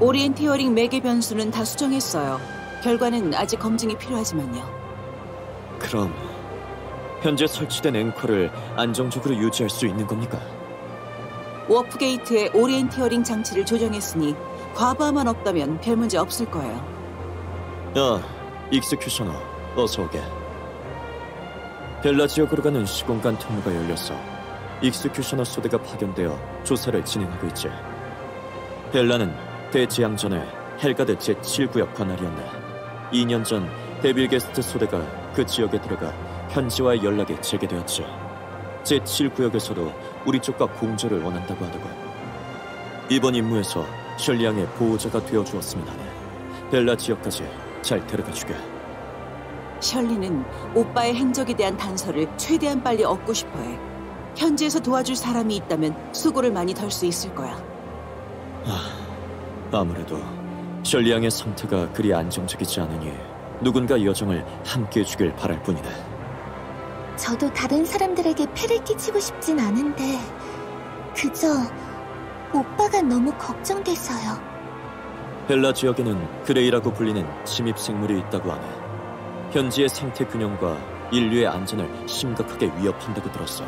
오리엔티어링 매개 변수는 다 수정했어요. 결과는 아직 검증이 필요하지만요. 그럼 현재 설치된 앵커를 안정적으로 유지할 수 있는 겁니까? 워프게이트의 오리엔티어링 장치를 조정했으니 과부하만 없다면 별 문제 없을 거예요. 야, 익스큐셔너, 어서 오게. 벨라 지역으로 가는 시공간 통로가 열렸어. 익스큐셔너 소대가 파견되어 조사를 진행하고 있지. 벨라는 대재앙전에 헬가드 제7구역 관할이었네. 2년 전 데빌게스트 소대가 그 지역에 들어가 현지와의 연락이 재개되었지. 제7구역에서도 우리 쪽과 공조를 원한다고 하더군. 이번 임무에서 셜리앙의 보호자가 되어주었으면 하네. 벨라 지역까지 잘 데려다주게. 셜리는 오빠의 행적에 대한 단서를 최대한 빨리 얻고 싶어해. 현지에서 도와줄 사람이 있다면 수고를 많이 덜 수 있을 거야. 아무래도 셜리앙의 상태가 그리 안정적이지 않으니 누군가 여정을 함께 해주길 바랄 뿐이네. 저도 다른 사람들에게 폐를 끼치고 싶진 않은데 그저 오빠가 너무 걱정돼서요. 벨라 지역에는 그레이라고 불리는 침입생물이 있다고 하네. 현지의 생태 균형과 인류의 안전을 심각하게 위협한다고 들었어.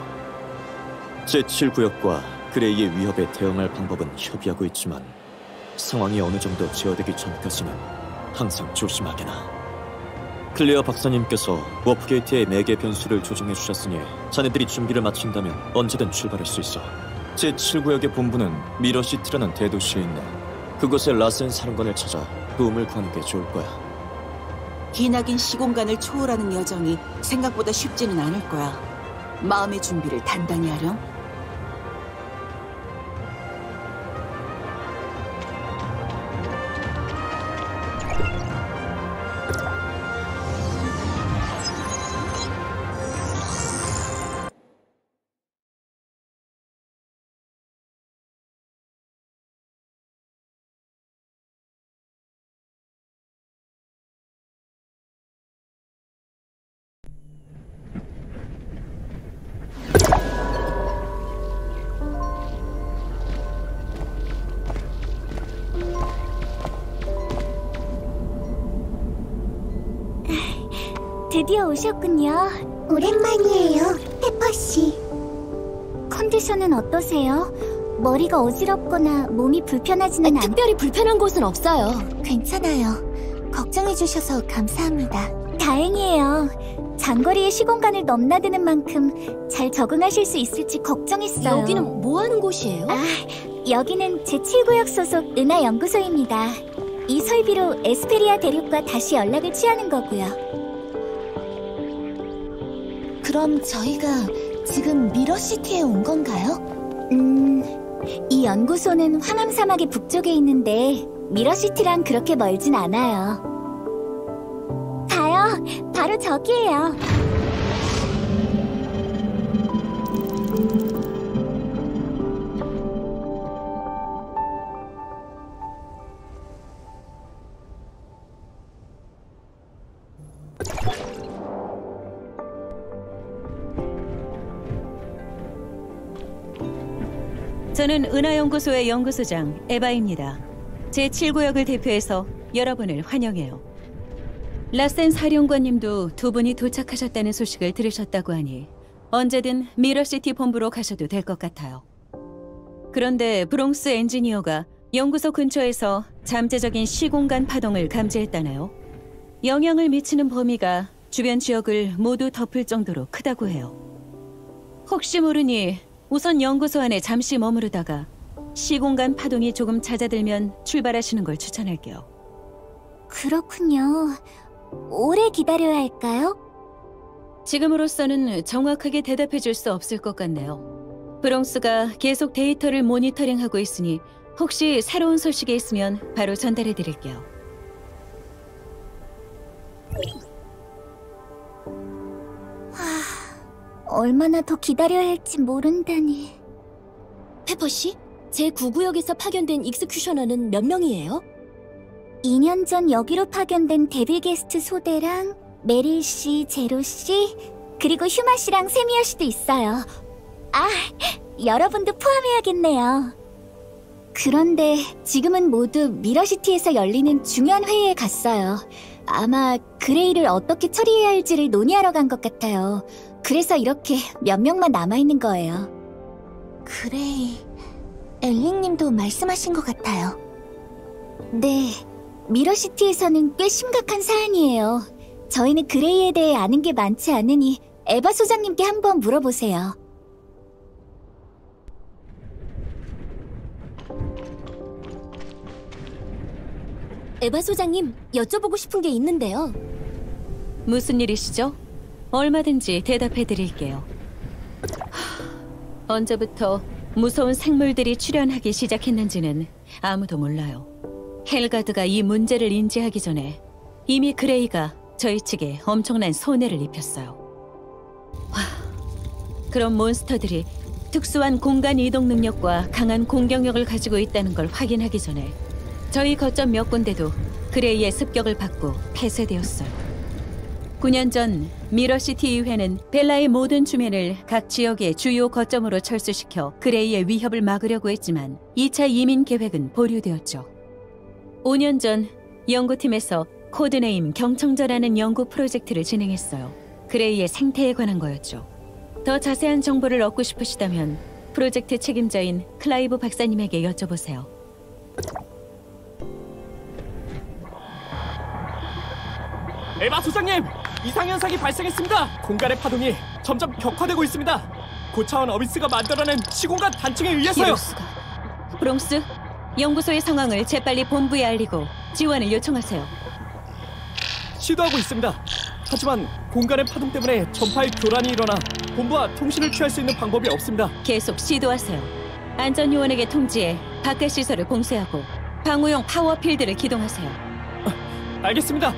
제7구역과 그레이의 위협에 대응할 방법은 협의하고 있지만 상황이 어느 정도 제어되기 전까지는 항상 조심하게나. 클레어 박사님께서 워프게이트의 매개 변수를 조정해 주셨으니 자네들이 준비를 마친다면 언제든 출발할 수 있어. 제7구역의 본부는 미러시티라는 대도시에 있네. 그곳에 라센 사령관을 찾아 도움을 구하는 게 좋을 거야. 기나긴 시공간을 초월하는 여정이 생각보다 쉽지는 않을 거야. 마음의 준비를 단단히 하렴. 드디어 오셨군요. 오랜만이에요, 페퍼씨. 컨디션은 어떠세요? 머리가 어지럽거나 몸이 불편하지는 않... 특별히 불편한 곳은 없어요. 괜찮아요. 걱정해주셔서 감사합니다. 다행이에요. 장거리의 시공간을 넘나드는 만큼 잘 적응하실 수 있을지 걱정했어요. 여기는 뭐 하는 곳이에요? 여기는 제7구역 소속 은하연구소입니다. 이 설비로 에스페리아 대륙과 다시 연락을 취하는 거고요. 그럼 저희가 지금 미러시티에 온 건가요? 이 연구소는 황암 사막의 북쪽에 있는데 미러시티랑 그렇게 멀진 않아요. 봐요, 바로 저기예요. 저는 은하연구소의 연구소장 에바입니다. 제7구역을 대표해서 여러분을 환영해요. 라센 사령관님도 두 분이 도착하셨다는 소식을 들으셨다고 하니 언제든 미러시티 본부로 가셔도 될 것 같아요. 그런데 브롱스 엔지니어가 연구소 근처에서 잠재적인 시공간 파동을 감지했다네요. 영향을 미치는 범위가 주변 지역을 모두 덮을 정도로 크다고 해요. 혹시 모르니 우선 연구소 안에 잠시 머무르다가 시공간 파동이 조금 잦아들면 출발하시는 걸 추천할게요. 그렇군요. 오래 기다려야 할까요? 지금으로서는 정확하게 대답해 줄 수 없을 것 같네요. 브롱스가 계속 데이터를 모니터링하고 있으니 혹시 새로운 소식이 있으면 바로 전달해 드릴게요. 얼마나 더 기다려야 할지 모른다니. 페퍼씨, 제9구역에서 파견된 익스큐셔너는 몇 명이에요? 2년 전 여기로 파견된 데빌게스트 소대랑 메릴 씨, 제로 씨, 그리고 휴마 씨랑 세미어 씨도 있어요. 여러분도 포함해야겠네요. 그런데 지금은 모두 미러시티에서 열리는 중요한 회의에 갔어요. 아마 그레이를 어떻게 처리해야 할지를 논의하러 간 것 같아요. 그래서 이렇게 몇 명만 남아있는 거예요. 그레이... 엘링님도 말씀하신 것 같아요. 네, 미러시티에서는 꽤 심각한 사안이에요. 저희는 그레이에 대해 아는 게 많지 않으니 에바 소장님께 한번 물어보세요. 에바 소장님, 여쭤보고 싶은 게 있는데요. 무슨 일이시죠? 얼마든지 대답해 드릴게요. 언제부터 무서운 생물들이 출현하기 시작했는지는 아무도 몰라요. 헬가드가 이 문제를 인지하기 전에 이미 그레이가 저희 측에 엄청난 손해를 입혔어요. 그런 몬스터들이 특수한 공간 이동 능력과 강한 공격력을 가지고 있다는 걸 확인하기 전에 저희 거점 몇 군데도 그레이의 습격을 받고 폐쇄되었어요. 9년 전 미러시티 의회는 벨라의 모든 주민을 각 지역의 주요 거점으로 철수시켜 그레이의 위협을 막으려고 했지만 2차 이민 계획은 보류되었죠. 5년 전 연구팀에서 코드네임 경청자라는 연구 프로젝트를 진행했어요. 그레이의 생태에 관한 거였죠. 더 자세한 정보를 얻고 싶으시다면 프로젝트 책임자인 클라이브 박사님에게 여쭤보세요. 에바 소장님! 이상현상이 발생했습니다! 공간의 파동이 점점 격화되고 있습니다! 고차원 어비스가 만들어낸 시공간 단층에 의해서요! 이럴 수가. 브롱스, 연구소의 상황을 재빨리 본부에 알리고 지원을 요청하세요. 시도하고 있습니다. 하지만 공간의 파동 때문에 전파의 교란이 일어나 본부와 통신을 취할 수 있는 방법이 없습니다. 계속 시도하세요. 안전요원에게 통지해 바깥 시설을 봉쇄하고 방호용 파워필드를 기동하세요. 알겠습니다.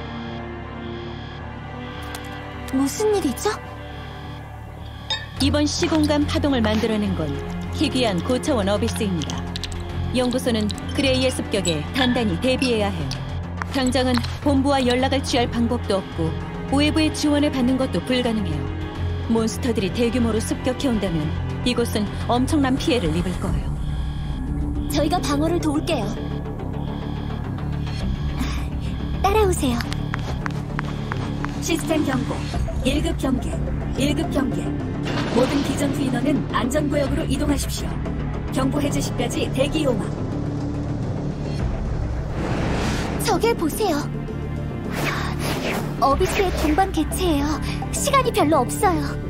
무슨 일이죠? 이번 시공간 파동을 만들어낸 건 희귀한 고차원 어비스입니다. 연구소는 그레이의 습격에 단단히 대비해야 해요. 당장은 본부와 연락을 취할 방법도 없고 외부의 지원을 받는 것도 불가능해요. 몬스터들이 대규모로 습격해온다면 이곳은 엄청난 피해를 입을 거예요. 저희가 방어를 도울게요. 따라오세요. 시스템 경고, 1급 경계, 1급 경계. 모든 비전투 인원은 안전구역으로 이동하십시오. 경보 해제 시까지 대기 요망. 저길 보세요. 어비스의 동반 개체예요. 시간이 별로 없어요.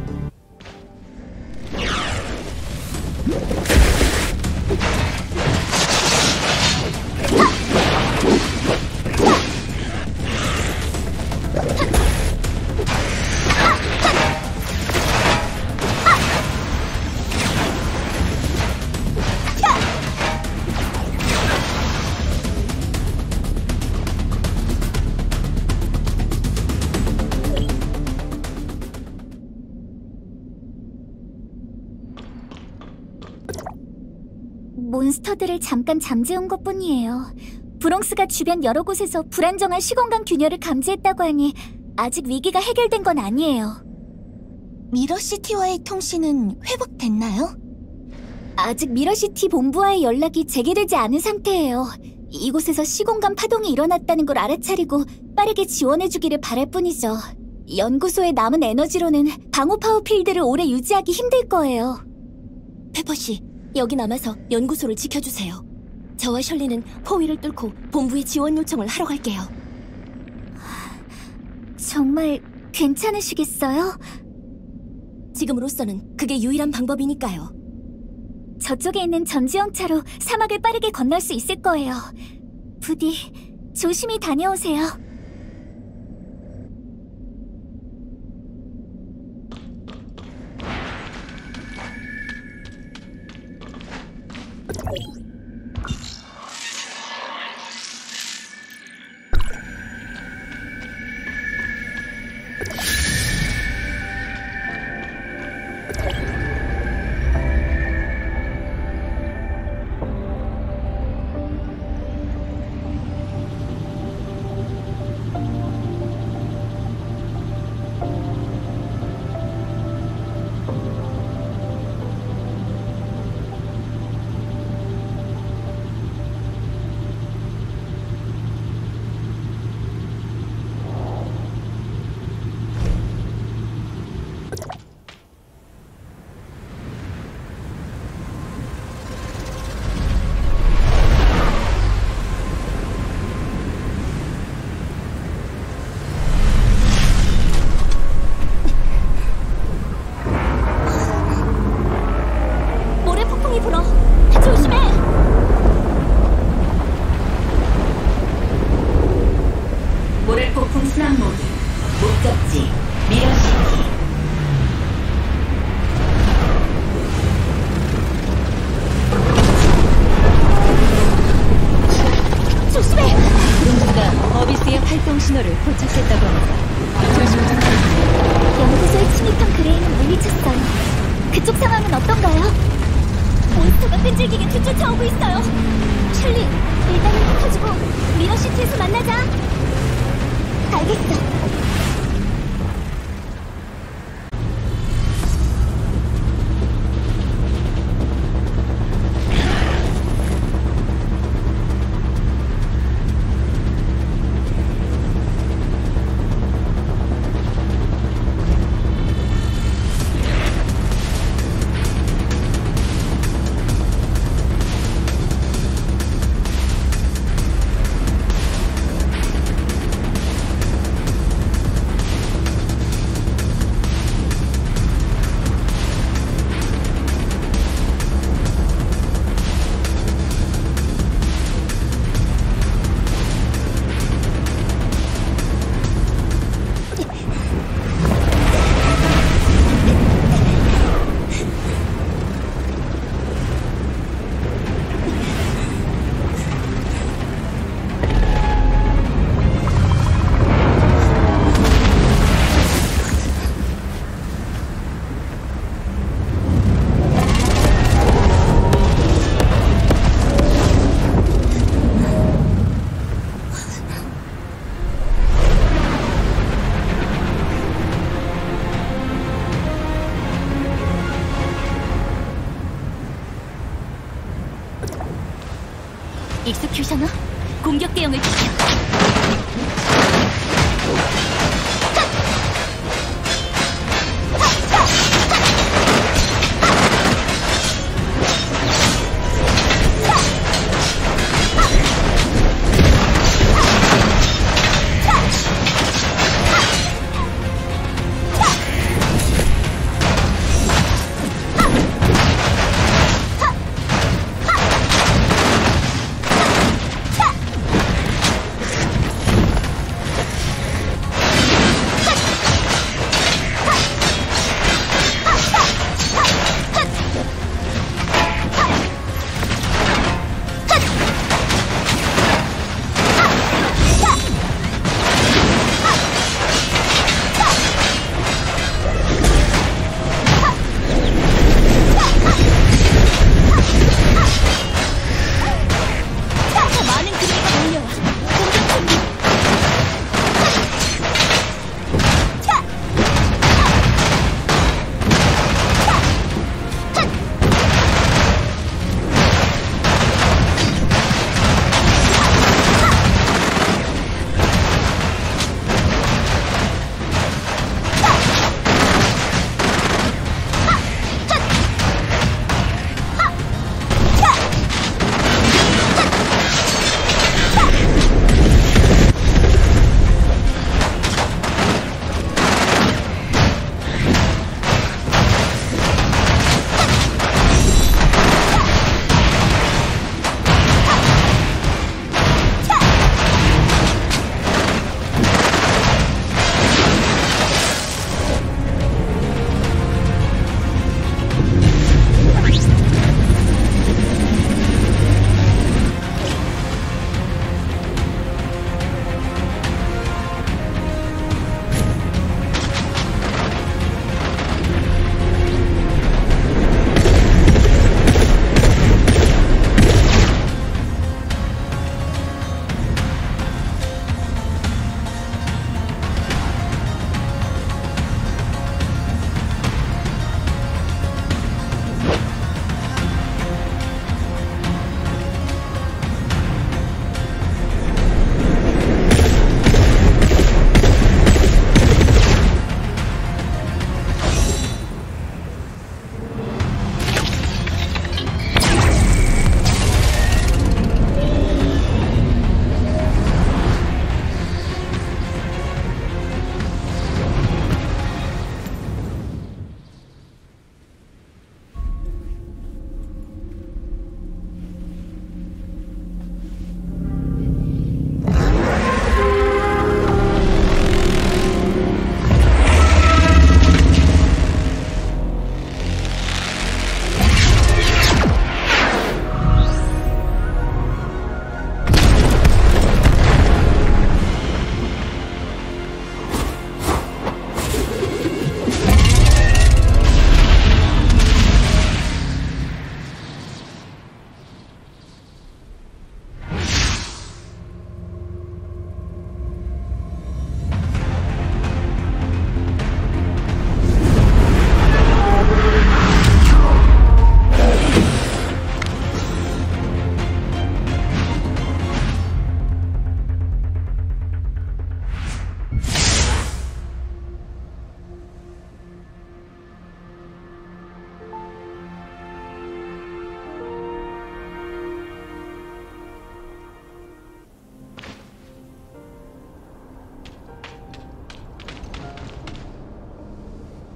몬스터들을 잠깐 잠재운 것뿐이에요. 브롱스가 주변 여러 곳에서 불안정한 시공간 균열을 감지했다고 하니 아직 위기가 해결된 건 아니에요. 미러시티와의 통신은 회복됐나요? 아직 미러시티 본부와의 연락이 재개되지 않은 상태예요. 이곳에서 시공간 파동이 일어났다는 걸 알아차리고 빠르게 지원해주기를 바랄 뿐이죠. 연구소의 남은 에너지로는 방호 파워 필드를 오래 유지하기 힘들 거예요. 페퍼씨, 여기 남아서 연구소를 지켜주세요. 저와 셜리는 포위를 뚫고 본부에 지원 요청을 하러 갈게요. 정말 괜찮으시겠어요? 지금으로서는 그게 유일한 방법이니까요. 저쪽에 있는 전지형차로 사막을 빠르게 건널 수 있을 거예요. 부디 조심히 다녀오세요. 몬스터가 끈질기게 뒤쫓아오고 있어요. 셜리, 일단은 흩어지고 미러시티에서 만나자. 알겠어. 익스큐셔너, 공격 대응을 지켜.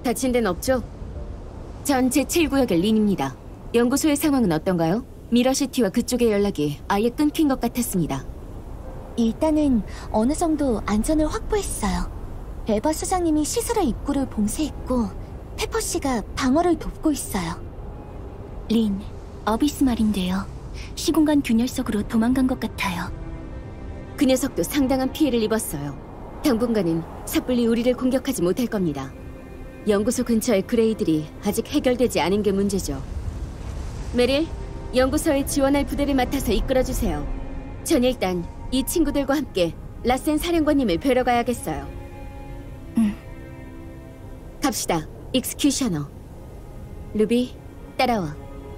다친 데는 없죠? 전 제7구역의 린입니다. 연구소의 상황은 어떤가요? 미러시티와 그쪽의 연락이 아예 끊긴 것 같았습니다. 일단은 어느 정도 안전을 확보했어요. 에바 수장님이 시설의 입구를 봉쇄했고 페퍼 씨가 방어를 돕고 있어요. 린, 어비스 말인데요. 시공간 균열 속으로 도망간 것 같아요. 그 녀석도 상당한 피해를 입었어요. 당분간은 섣불리 우리를 공격하지 못할 겁니다. 연구소 근처의 그레이들이 아직 해결되지 않은 게 문제죠. 메릴, 연구소에 지원할 부대를 맡아서 이끌어주세요. 전 일단 이 친구들과 함께 라센 사령관님을 뵈러 가야겠어요. 갑시다, 익스큐셔너. 루비, 따라와.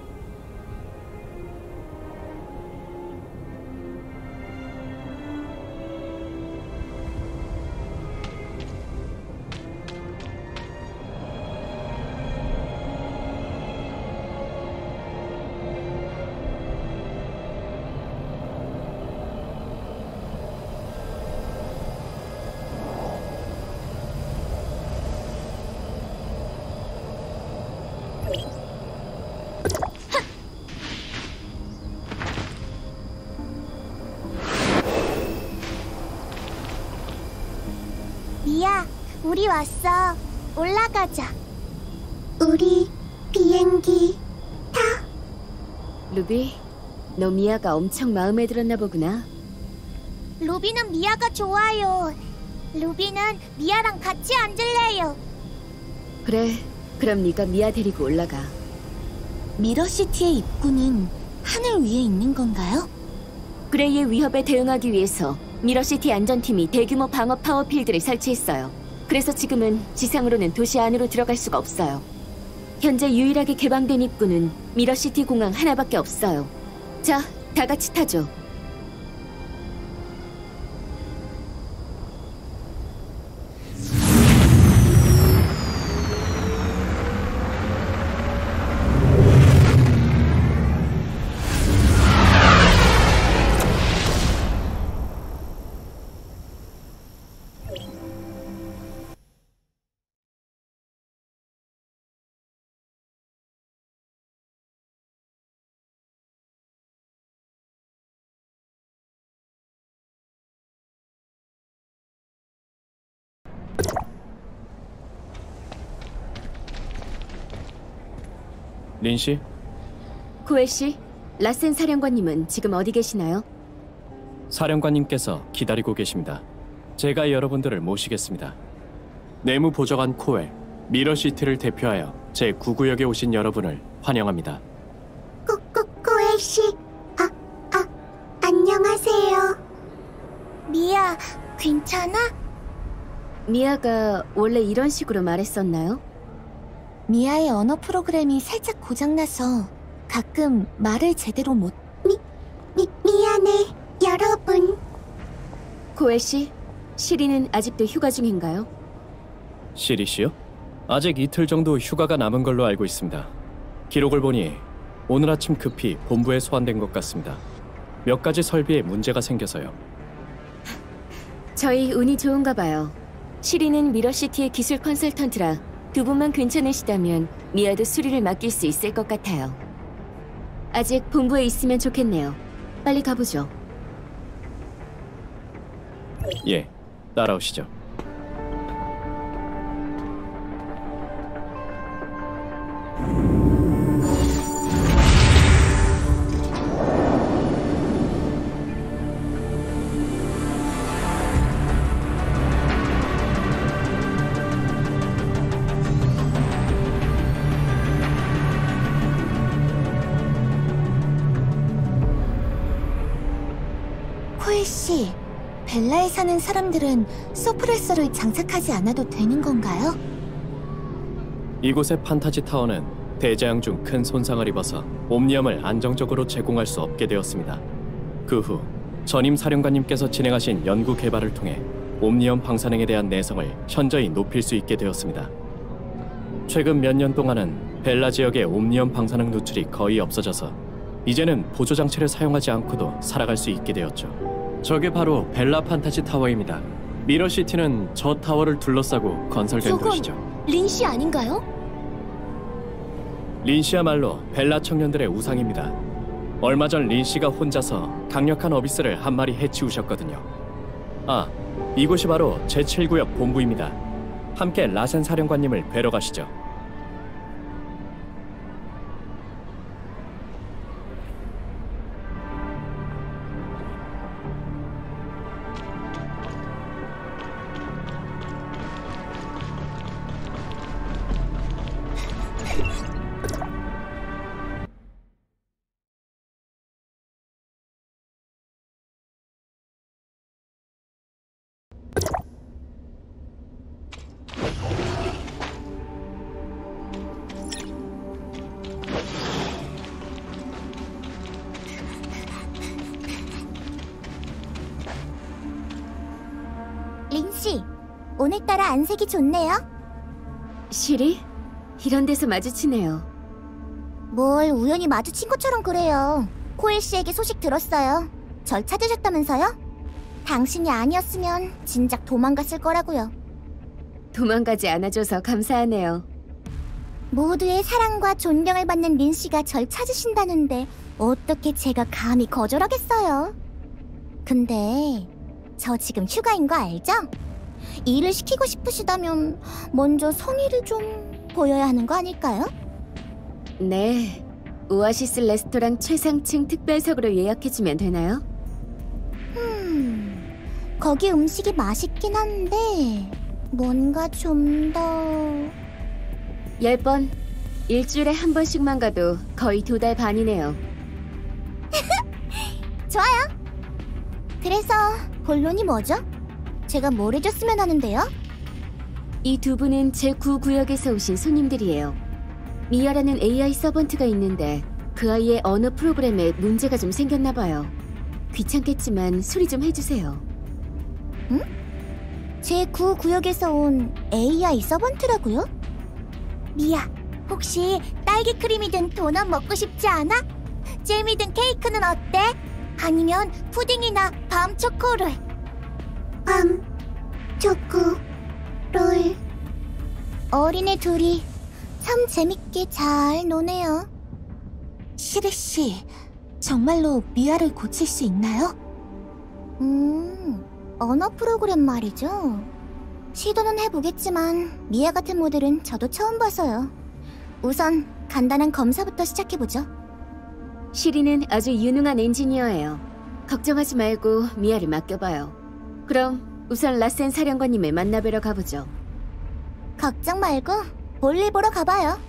미야, 우리 왔어. 올라가자. 우리 비행기 타. 루비, 너 미아가 엄청 마음에 들었나 보구나. 루비는 미아가 좋아요. 루비는 미아랑 같이 앉을래요. 그래, 그럼 네가 미아 데리고 올라가. 미러시티의 입구는 하늘 위에 있는 건가요? 그레이의 위협에 대응하기 위해서 미러시티 안전팀이 대규모 방어 파워필드를 설치했어요. 그래서 지금은 지상으로는 도시 안으로 들어갈 수가 없어요. 현재 유일하게 개방된 입구는 미러시티 공항 하나밖에 없어요. 자, 다 같이 타죠. 린 씨? 코엘 씨, 라센 사령관님은 지금 어디 계시나요? 사령관님께서 기다리고 계십니다. 제가 여러분들을 모시겠습니다. 내무보좌관 코엘, 미러시티를 대표하여 제9구역에 오신 여러분을 환영합니다. 코엘 씨, 안녕하세요. 미야, 괜찮아? 미아가 원래 이런 식으로 말했었나요? 미아의 언어 프로그램이 살짝 고장나서 가끔 말을 제대로 못... 미안해, 여러분. 코엘 씨, 시리는 아직도 휴가 중인가요? 시리 씨요? 아직 이틀 정도 휴가가 남은 걸로 알고 있습니다. 기록을 보니 오늘 아침 급히 본부에 소환된 것 같습니다. 몇 가지 설비에 문제가 생겨서요. 저희 운이 좋은가 봐요. 시리는 미러시티의 기술 컨설턴트라 두 분만 괜찮으시다면 미아도 수리를 맡길 수 있을 것 같아요. 아직 본부에 있으면 좋겠네요. 빨리 가보죠. 예, 따라오시죠. 코엘 씨, 벨라에 사는 사람들은 소프레서를 장착하지 않아도 되는 건가요? 이곳의 판타지 타워는 대재앙 중 큰 손상을 입어서 옴니엄을 안정적으로 제공할 수 없게 되었습니다. 그 후 전임 사령관님께서 진행하신 연구 개발을 통해 옴니엄 방사능에 대한 내성을 현저히 높일 수 있게 되었습니다. 최근 몇 년 동안은 벨라 지역의 옴니엄 방사능 누출이 거의 없어져서 이제는 보조 장치를 사용하지 않고도 살아갈 수 있게 되었죠. 저게 바로 벨라 판타지 타워입니다. 미러시티는 저 타워를 둘러싸고 건설된 저건 도시죠. 린씨 아닌가요? 린씨야말로 벨라 청년들의 우상입니다. 얼마 전 린씨가 혼자서 강력한 어비스를 한 마리 해치우셨거든요. 아, 이곳이 바로 제7구역 본부입니다. 함께 라센 사령관님을 뵈러 가시죠. 린씨, 오늘따라 안색이 좋네요. 시리? 이런 데서 마주치네요. 뭘 우연히 마주친 것처럼 그래요. 코일 씨에게 소식 들었어요. 절 찾으셨다면서요? 당신이 아니었으면 진작 도망갔을 거라고요. 도망가지 않아줘서 감사하네요. 모두의 사랑과 존경을 받는 린씨가 절 찾으신다는데 어떻게 제가 감히 거절하겠어요? 근데 저 지금 휴가인 거 알죠? 일을 시키고 싶으시다면 먼저 성의를 좀 보여야 하는 거 아닐까요? 네, 오아시스 레스토랑 최상층 특별석으로 예약해주면 되나요? 거기 음식이 맛있긴 한데 뭔가 좀 더... 10번, 일주일에 한 번씩만 가도 거의 2달 반이네요. 좋아요. 그래서 본론이 뭐죠? 제가 뭘 해줬으면 하는데요? 이 두 분은 제9구역에서 오신 손님들이에요. 미아라는 AI 서번트가 있는데 그 아이의 언어 프로그램에 문제가 좀 생겼나 봐요. 귀찮겠지만 수리 좀 해주세요. 응? 제9구역에서 온 AI 서번트라고요? 미아, 혹시 딸기 크림이든 도넛 먹고 싶지 않아? 잼이든 케이크는 어때? 아니면 푸딩이나 밤 초코롤. 밤 초코롤. 어린애 둘이 참 재밌게 잘 노네요. 시르씨, 정말로 미아를 고칠 수 있나요? 언어 프로그램 말이죠. 시도는 해보겠지만 미아 같은 모델은 저도 처음 봐서요. 우선 간단한 검사부터 시작해보죠. 시리는 아주 유능한 엔지니어예요. 걱정하지 말고 미아를 맡겨봐요. 그럼 우선 라센 사령관님을 만나뵈러 가보죠. 걱정 말고 볼일 보러 가봐요.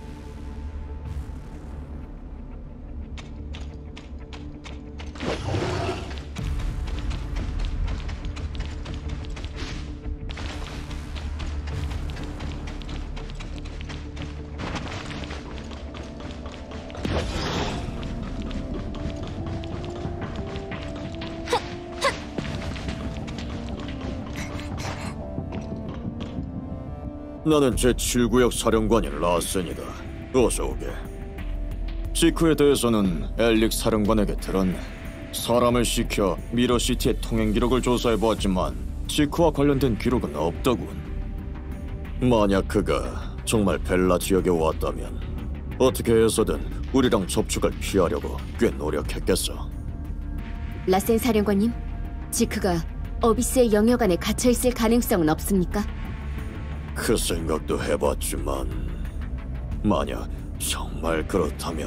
나는 제7구역 사령관인 라센이다. 어서 오게. 지크에 대해서는 엘릭 사령관에게 들었네. 사람을 시켜 미러시티의 통행 기록을 조사해보았지만 지크와 관련된 기록은 없더군. 만약 그가 정말 벨라 지역에 왔다면 어떻게 해서든 우리랑 접촉을 피하려고 꽤 노력했겠어. 라센 사령관님, 지크가 어비스의 영역 안에 갇혀있을 가능성은 없습니까? 그 생각도 해봤지만 만약 정말 그렇다면...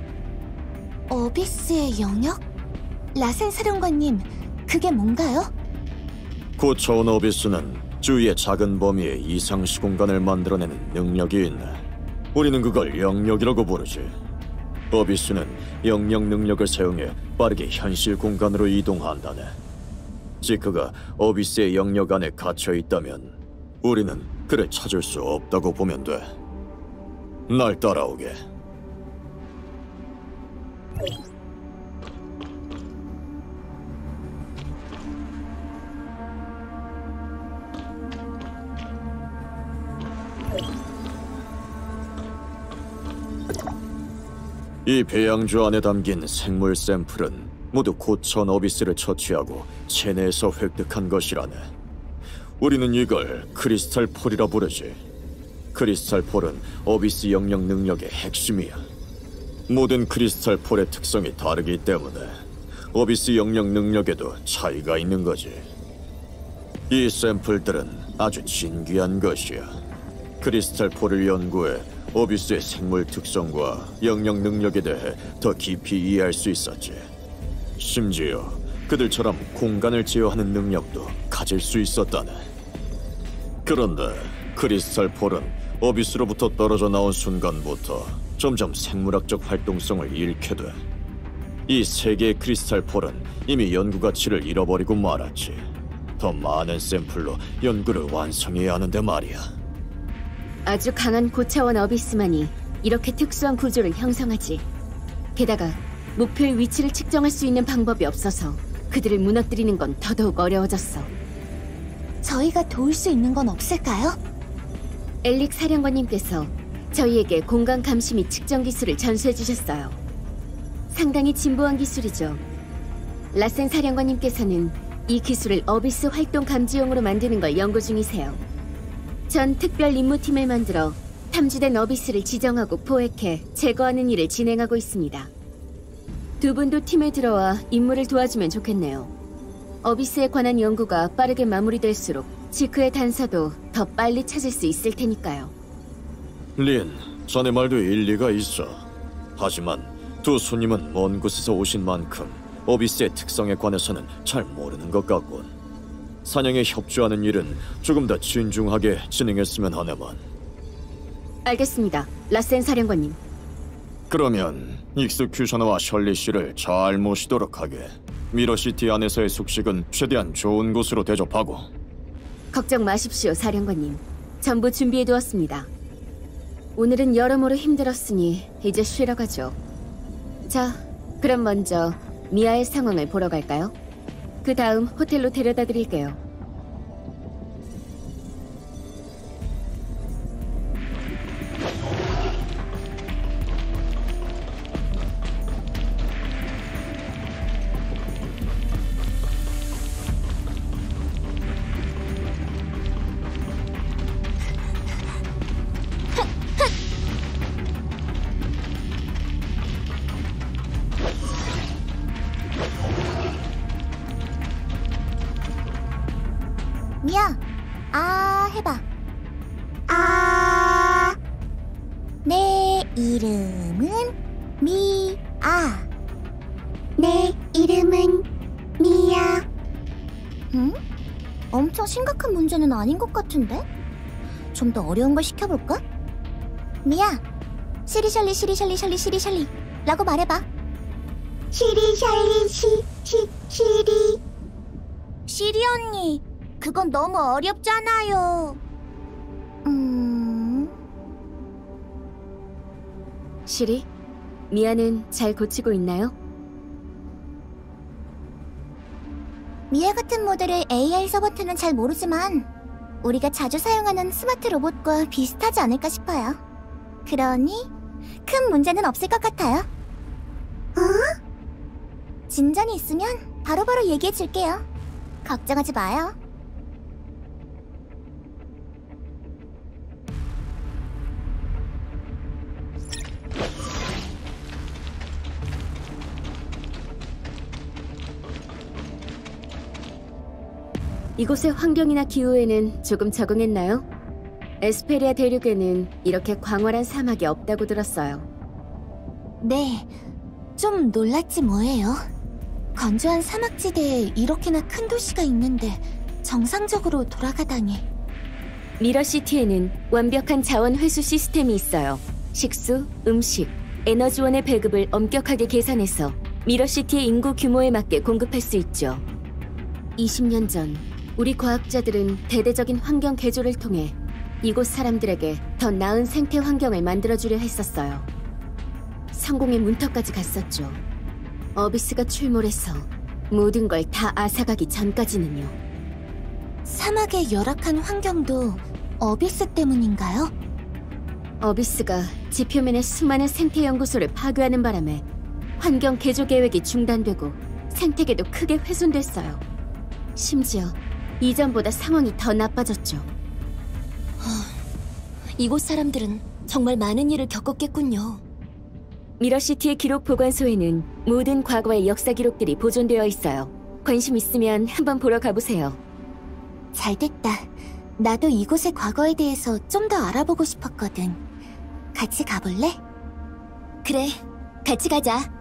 어비스의 영역? 라센 사령관님, 그게 뭔가요? 고차원 어비스는 주위의 작은 범위의 이상 시공간을 만들어내는 능력이 있네. 우리는 그걸 영역이라고 부르지. 어비스는 영역 능력을 사용해 빠르게 현실 공간으로 이동한다네. 지크가 어비스의 영역 안에 갇혀 있다면 우리는 그를 찾을 수 없다고 보면 돼. 날 따라오게. 이 배양주 안에 담긴 생물 샘플은 모두 고천 어비스를 처치하고 체내에서 획득한 것이라네. 우리는 이걸 크리스탈 폴이라 부르지. 크리스탈 폴은 어비스 영역 능력의 핵심이야. 모든 크리스탈 폴의 특성이 다르기 때문에 어비스 영역 능력에도 차이가 있는 거지. 이 샘플들은 아주 진귀한 것이야. 크리스탈 폴을 연구해 어비스의 생물 특성과 영역 능력에 대해 더 깊이 이해할 수 있었지. 심지어 그들처럼 공간을 제어하는 능력도 가질 수 있었다네. 그런데 크리스탈 폴은 어비스로부터 떨어져 나온 순간부터 점점 생물학적 활동성을 잃게 돼. 이 세 개의 크리스탈 폴은 이미 연구 가치를 잃어버리고 말았지. 더 많은 샘플로 연구를 완성해야 하는데 말이야. 아주 강한 고차원 어비스만이 이렇게 특수한 구조를 형성하지. 게다가 목표의 위치를 측정할 수 있는 방법이 없어서 그들을 무너뜨리는 건 더더욱 어려워졌어. 저희가 도울 수 있는 건 없을까요? 엘릭 사령관님께서 저희에게 공간 감시 및 측정 기술을 전수해 주셨어요. 상당히 진보한 기술이죠. 라센 사령관님께서는 이 기술을 어비스 활동 감지용으로 만드는 걸 연구 중이세요. 전 특별 임무팀을 만들어 탐지된 어비스를 지정하고 포획해 제거하는 일을 진행하고 있습니다. 두 분도 팀에 들어와 임무를 도와주면 좋겠네요. 어비스에 관한 연구가 빠르게 마무리될수록 지크의 단서도 더 빨리 찾을 수 있을 테니까요. 린, 자네 말도 일리가 있어. 하지만 두 손님은 먼 곳에서 오신 만큼 어비스의 특성에 관해서는 잘 모르는 것 같군. 사냥에 협조하는 일은 조금 더 진중하게 진행했으면 하네만. 알겠습니다, 라센 사령관님. 그러면 익스큐셔너와 셜리 씨를 잘 모시도록 하게. 미러시티 안에서의 숙식은 최대한 좋은 곳으로 대접하고. 걱정 마십시오, 사령관님. 전부 준비해두었습니다. 오늘은 여러모로 힘들었으니 이제 쉬러 가죠. 자, 그럼 먼저 미아의 상황을 보러 갈까요? 그 다음 호텔로 데려다 드릴게요. 미야, 해봐. 아, 내 이름은 미아. 내 이름은 미야. 응? 엄청 심각한 문제는 아닌 것 같은데? 좀 더 어려운 걸 시켜볼까? 미야, 시리셜리 라고 말해봐. 시리셜리 시리. 시리 언니, 그건 너무 어렵잖아요. 시리, 미아는 잘 고치고 있나요? 미아 같은 모델의 AI 서버트는 잘 모르지만 우리가 자주 사용하는 스마트 로봇과 비슷하지 않을까 싶어요. 그러니 큰 문제는 없을 것 같아요. 진전이 있으면 바로바로 얘기해 줄게요. 걱정하지 마요. 이곳의 환경이나 기후에는 조금 적응했나요? 에스페리아 대륙에는 이렇게 광활한 사막이 없다고 들었어요. 네, 좀 놀랐지 뭐예요. 건조한 사막지대에 이렇게나 큰 도시가 있는데 정상적으로 돌아가다니. 미러시티에는 완벽한 자원 회수 시스템이 있어요. 식수, 음식, 에너지원의 배급을 엄격하게 계산해서 미러시티의 인구 규모에 맞게 공급할 수 있죠. 20년 전 우리 과학자들은 대대적인 환경 개조를 통해 이곳 사람들에게 더 나은 생태 환경을 만들어주려 했었어요. 성공의 문턱까지 갔었죠. 어비스가 출몰해서 모든 걸 다 앗아가기 전까지는요. 사막의 열악한 환경도 어비스 때문인가요? 어비스가 지표면의 수많은 생태 연구소를 파괴하는 바람에 환경 개조 계획이 중단되고 생태계도 크게 훼손됐어요. 심지어 이전보다 상황이 더 나빠졌죠. 이곳 사람들은 정말 많은 일을 겪었겠군요. 미러시티의 기록 보관소에는 모든 과거의 역사 기록들이 보존되어 있어요. 관심 있으면 한번 보러 가보세요. 잘됐다. 나도 이곳의 과거에 대해서 좀 더 알아보고 싶었거든. 같이 가볼래? 그래, 같이 가자.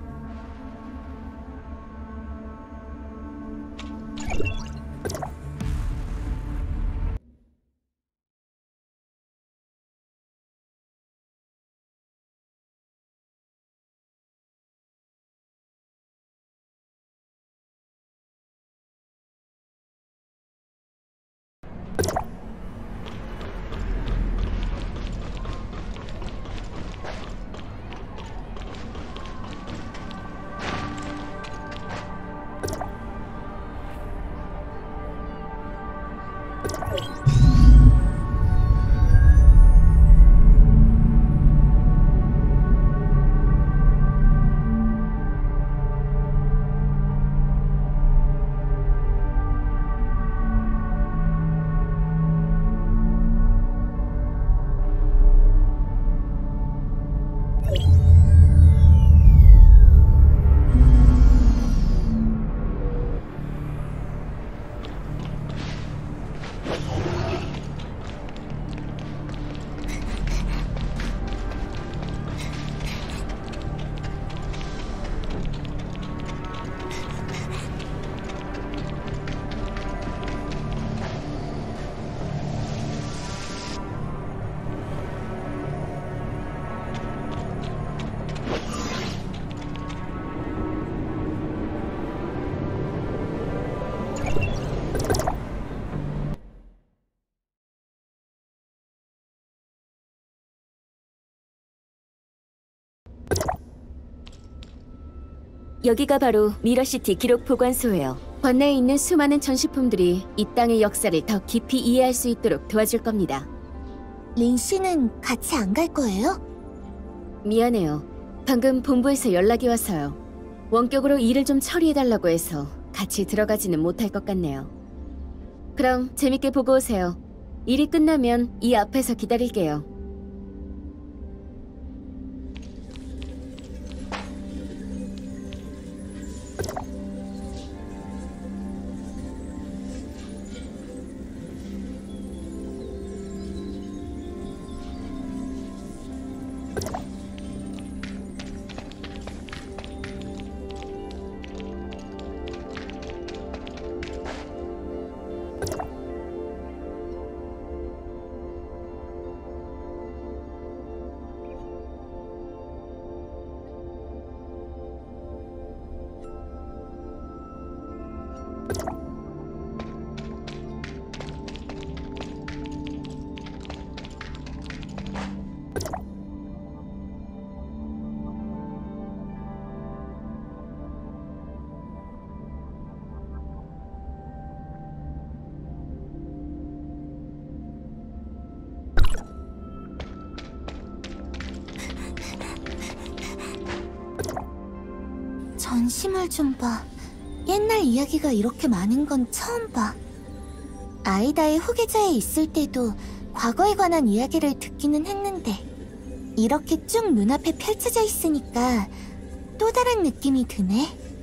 여기가 바로 미러시티 기록 보관소예요. 관내에 있는 수많은 전시품들이 이 땅의 역사를 더 깊이 이해할 수 있도록 도와줄 겁니다. 린 씨는 같이 안 갈 거예요? 미안해요. 방금 본부에서 연락이 와서요. 원격으로 일을 좀 처리해달라고 해서 같이 들어가지는 못할 것 같네요. 그럼 재밌게 보고 오세요. 일이 끝나면 이 앞에서 기다릴게요. 전시물 좀 봐. 옛날 이야기가 이렇게 많은 건 처음 봐. 아이다의 후계자에 있을 때도 과거에 관한 이야기를 듣기는 했는데 이렇게 쭉 눈앞에 펼쳐져 있으니까 또 다른 느낌이 드네.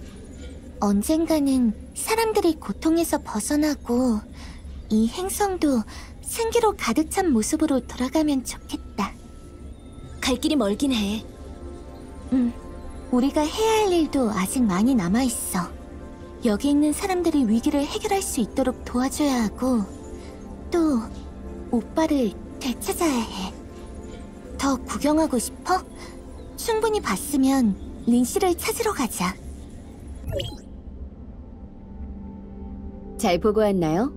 언젠가는 사람들이 고통에서 벗어나고 이 행성도 생기로 가득 찬 모습으로 돌아가면 좋겠다. 갈 길이 멀긴 해. 우리가 해야 할 일도 아직 많이 남아있어. 여기 있는 사람들이 위기를 해결할 수 있도록 도와줘야 하고 또 오빠를 되찾아야 해. 더 구경하고 싶어? 충분히 봤으면 린 씨를 찾으러 가자. 잘 보고 왔나요?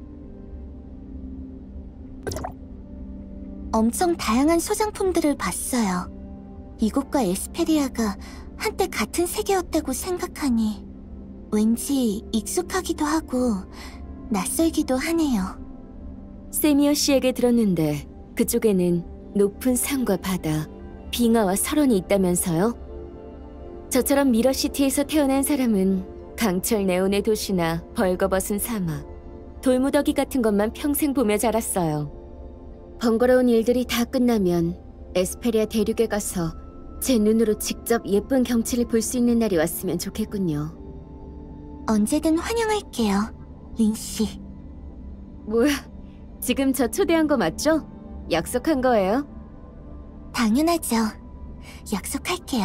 엄청 다양한 소장품들을 봤어요. 이곳과 에스페리아가 한때 같은 세계였다고 생각하니 왠지 익숙하기도 하고 낯설기도 하네요. 세미어 씨에게 들었는데 그쪽에는 높은 산과 바다, 빙하와 설원이 있다면서요? 저처럼 미러시티에서 태어난 사람은 강철 네온의 도시나 벌거벗은 사막, 돌무더기 같은 것만 평생 보며 자랐어요. 번거로운 일들이 다 끝나면 에스페리아 대륙에 가서 제 눈으로 직접 예쁜 경치를 볼 수 있는 날이 왔으면 좋겠군요. 언제든 환영할게요, 린씨. 뭐야, 지금 저 초대한 거 맞죠? 약속한 거예요? 당연하죠. 약속할게요.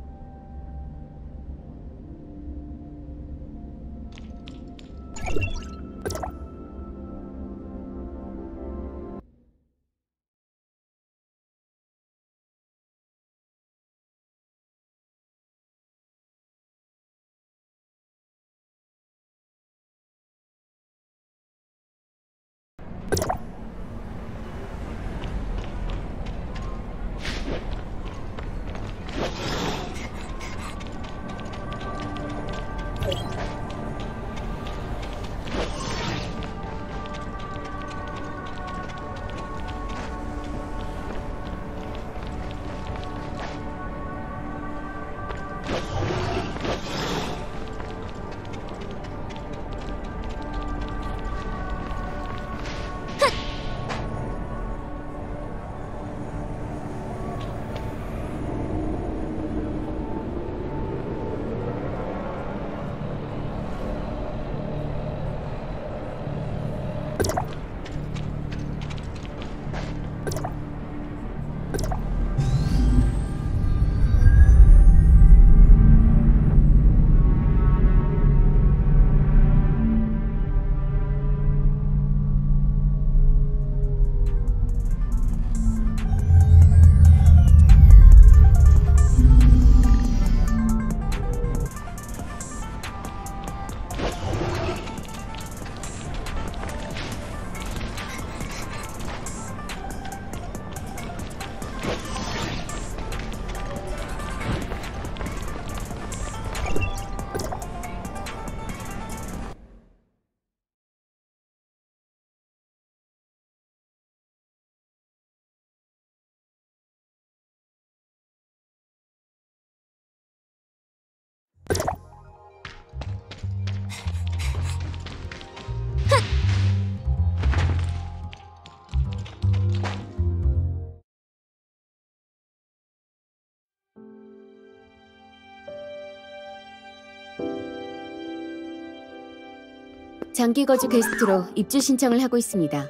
장기 거주 게스트로 입주 신청을 하고 있습니다.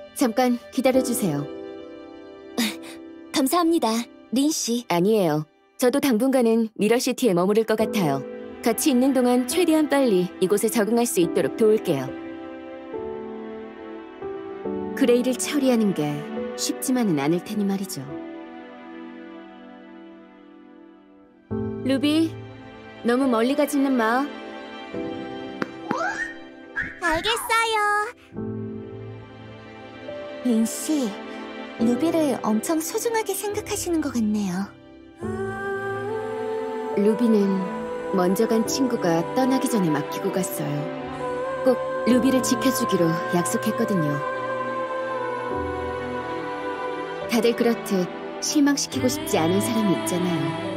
잠깐 기다려주세요. 감사합니다, 린씨. 아니에요. 저도 당분간은 미러시티에 머무를 것 같아요. 같이 있는 동안 최대한 빨리 이곳에 적응할 수 있도록 도울게요. 그레이를 처리하는 게 쉽지만은 않을 테니 말이죠. 루비, 너무 멀리 가지는 마. 알겠어요. 린씨, 루비를 엄청 소중하게 생각하시는 것 같네요. 루비는 먼저 간 친구가 떠나기 전에 맡기고 갔어요. 꼭 루비를 지켜주기로 약속했거든요. 다들 그렇듯 실망시키고 싶지 않은 사람이 있잖아요.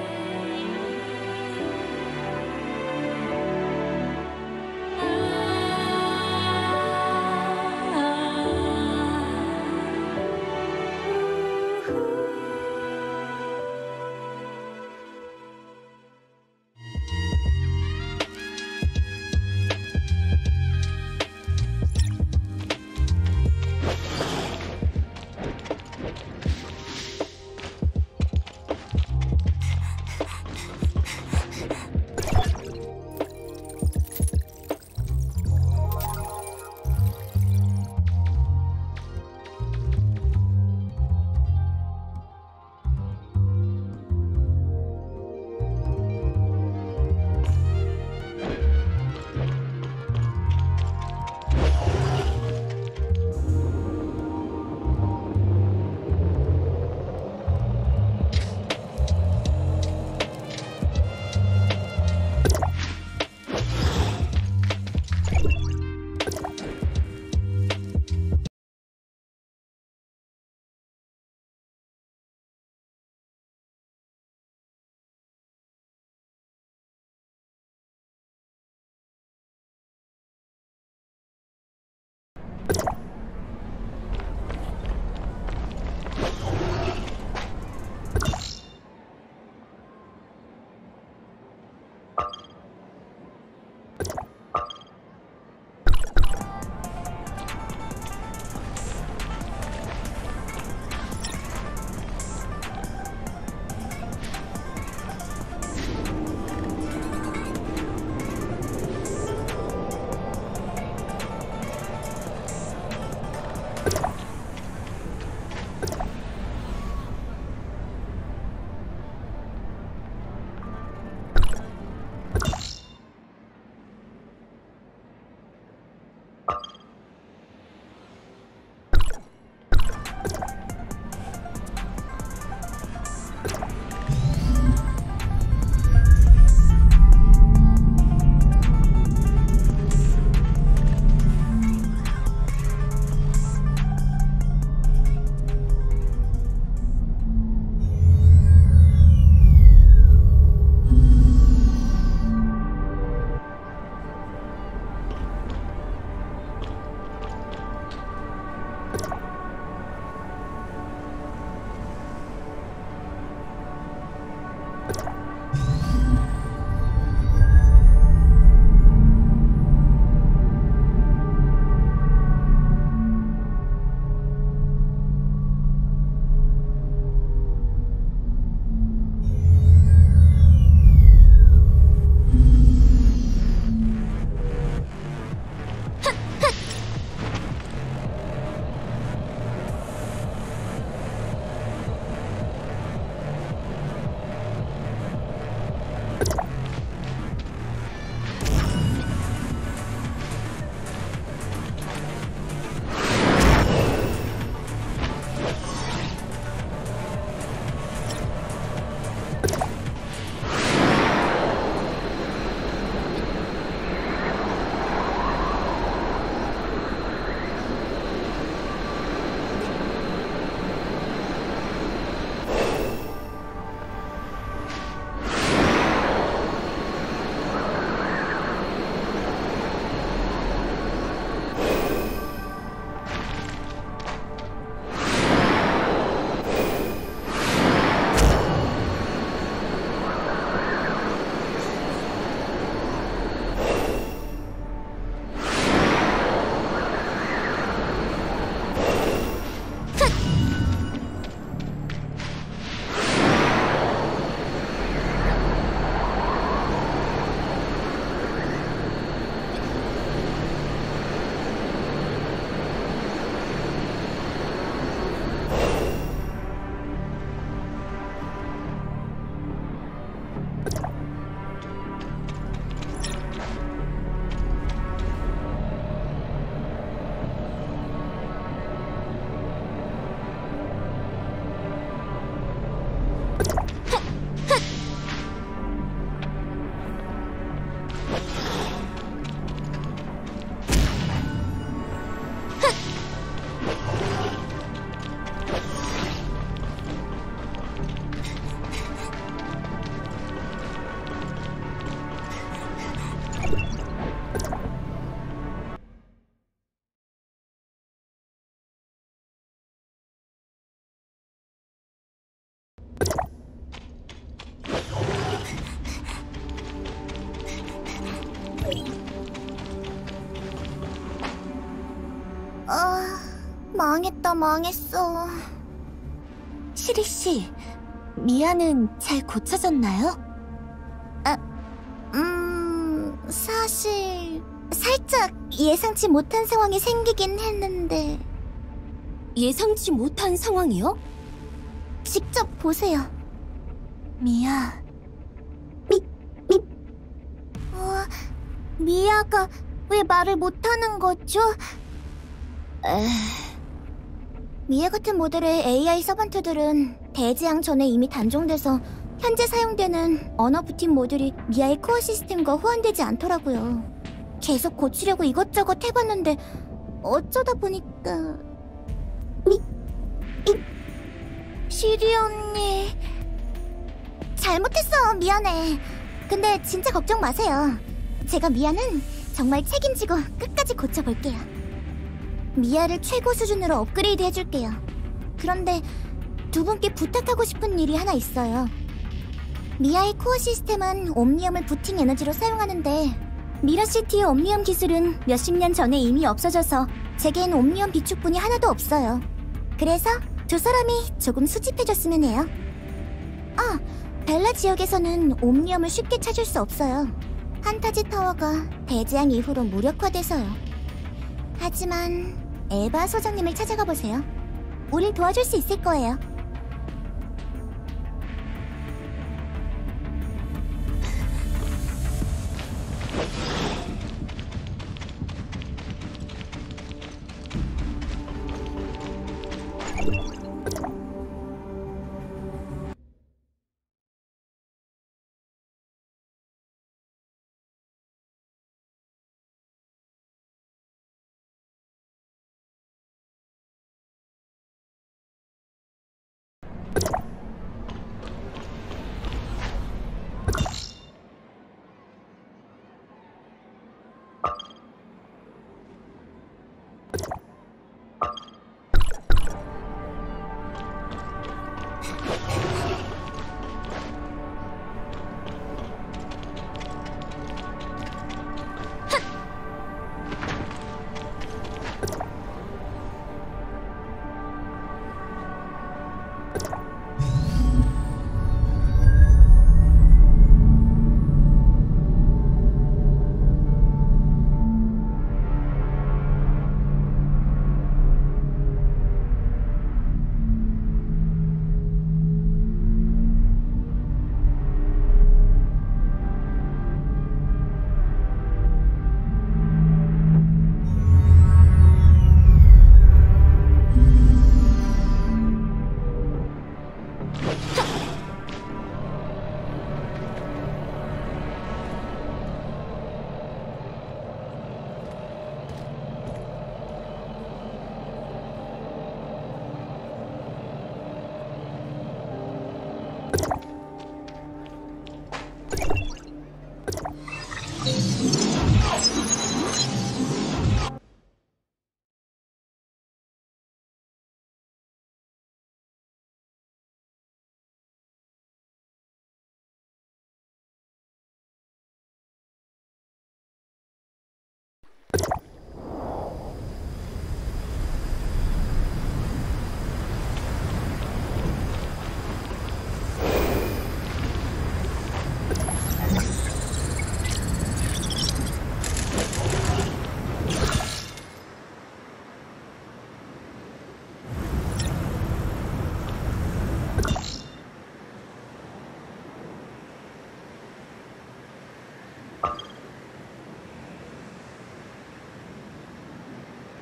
망했다, 망했어. 시리씨, 미아는 잘 고쳐졌나요? 사실 살짝 예상치 못한 상황이 생기긴 했는데. 예상치 못한 상황이요? 직접 보세요. 미아. 미아가 왜 말을 못하는 거죠? 미아 같은 모델의 AI 서번트들은 대재앙 전에 이미 단종돼서 현재 사용되는 언어부팅 모듈이 미아의 코어 시스템과 호환되지 않더라고요. 계속 고치려고 이것저것 해봤는데 어쩌다 보니까... 시리 언니... 잘못했어, 미안해. 근데 진짜 걱정 마세요. 제가 미아는 정말 책임지고 끝까지 고쳐볼게요. 미아를 최고 수준으로 업그레이드 해줄게요. 그런데 두 분께 부탁하고 싶은 일이 하나 있어요. 미아의 코어 시스템은 옴니엄을 부팅 에너지로 사용하는데 미라시티의 옴니엄 기술은 몇십 년 전에 이미 없어져서 제겐 옴니엄 비축분이 하나도 없어요. 그래서 두 사람이 조금 수집해줬으면 해요. 벨라 지역에서는 옴니엄을 쉽게 찾을 수 없어요. 판타지 타워가 대재앙 이후로 무력화돼서요. 하지만 에바 소장님을 찾아가 보세요. 우릴 도와줄 수 있을 거예요.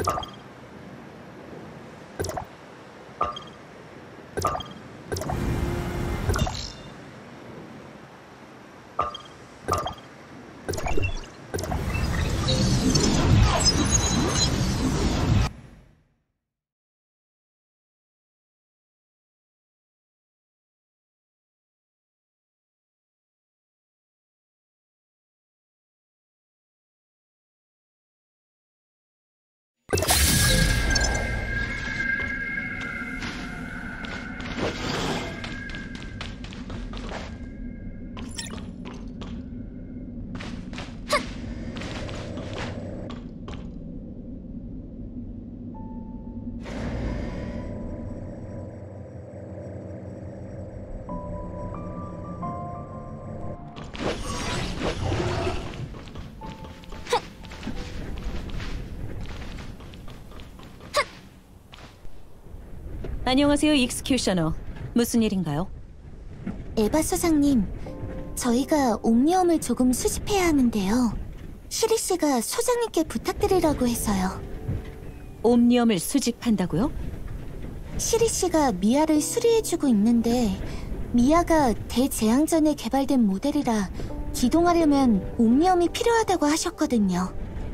안녕하세요, 익스큐셔너. 무슨 일인가요? 에바 소장님, 저희가 옴니엄을 조금 수집해야 하는데요. 시리 씨가 소장님께 부탁드리라고 해서요. 옴니엄을 수집한다고요? 시리 씨가 미아를 수리해주고 있는데 미아가 대재앙전에 개발된 모델이라 기동하려면 옴니엄이 필요하다고 하셨거든요.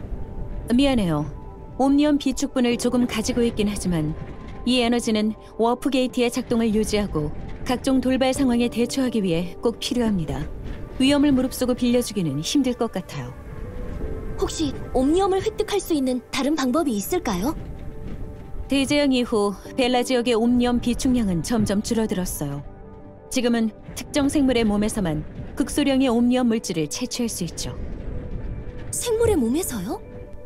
미안해요. 옴니엄 비축분을 조금 가지고 있긴 하지만 이 에너지는 워프 게이트의 작동을 유지하고 각종 돌발 상황에 대처하기 위해 꼭 필요합니다. 위험을 무릅쓰고 빌려주기는 힘들 것 같아요. 혹시 옴니엄을 획득할 수 있는 다른 방법이 있을까요? 대재앙 이후 벨라 지역의 옴니엄 비축량은 점점 줄어들었어요. 지금은 특정 생물의 몸에서만 극소량의 옴니엄 물질을 채취할 수 있죠. 생물의 몸에서요?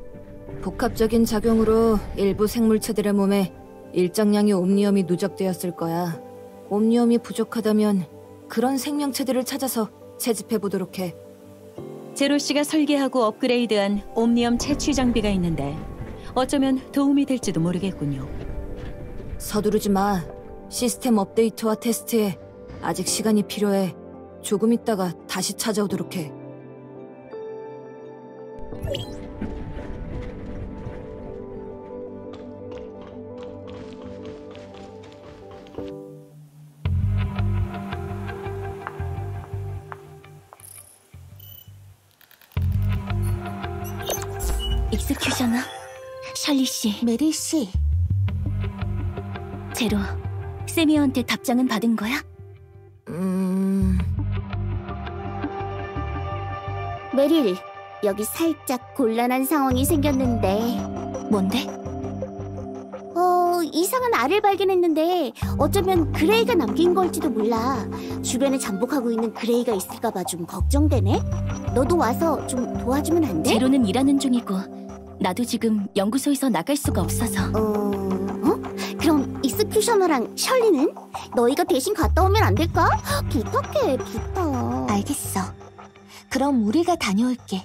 복합적인 작용으로 일부 생물체들의 몸에 일정량의 옴니엄이 누적되었을 거야. 옴니엄이 부족하다면 그런 생명체들을 찾아서 채집해보도록 해. 제로 씨가 설계하고 업그레이드한 옴니엄 채취 장비가 있는데 어쩌면 도움이 될지도 모르겠군요. 서두르지 마. 시스템 업데이트와 테스트에 아직 시간이 필요해. 조금 있다가 다시 찾아오도록 해. 익스큐셔너, 셜리 씨, 메리 씨. 제로, 세미어한테 답장은 받은 거야? 메릴, 여기 살짝 곤란한 상황이 생겼는데. 뭔데? 이상한 알을 발견했는데 어쩌면 그레이가 남긴 걸지도 몰라. 주변에 잠복하고 있는 그레이가 있을까봐 좀 걱정되네. 너도 와서 좀 도와주면 안 돼? 제로는 일하는 중이고 나도 지금 연구소에서 나갈 수가 없어서. 그럼 익스큐셔너랑 셜리는? 너희가 대신 갔다 오면 안 될까? 부탁해, 부탁. 알겠어. 그럼 우리가 다녀올게.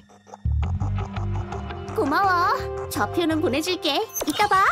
고마워. 좌표는 보내줄게. 이따 봐.